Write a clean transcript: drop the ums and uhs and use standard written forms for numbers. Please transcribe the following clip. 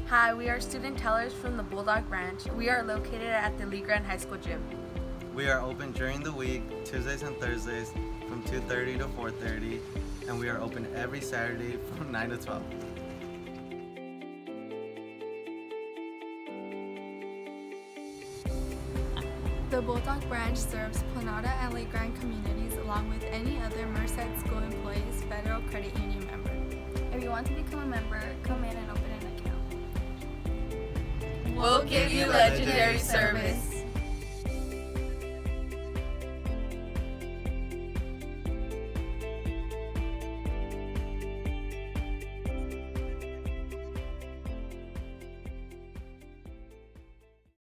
Hi, we are student tellers from the Bulldog Branch. We are located at the Lee Grant High School gym. We are open during the week, Tuesdays and Thursdays from 2:30 to 4:30, and we are open every Saturday from 9 to 12. The Bulldog Branch serves Planada and Lee Grant communities along with any other Merced School Employees Federal Credit Union member. If you want to become a member, come in and open an account. We'll give you legendary service.